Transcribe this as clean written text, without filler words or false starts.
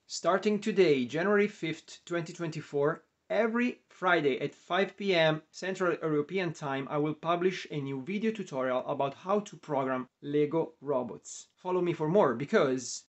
Starting today, January 5th, 2024, every Friday at 5 p.m. Central European Time, I will publish a new video tutorial about how to program Lego robots. Follow me for more because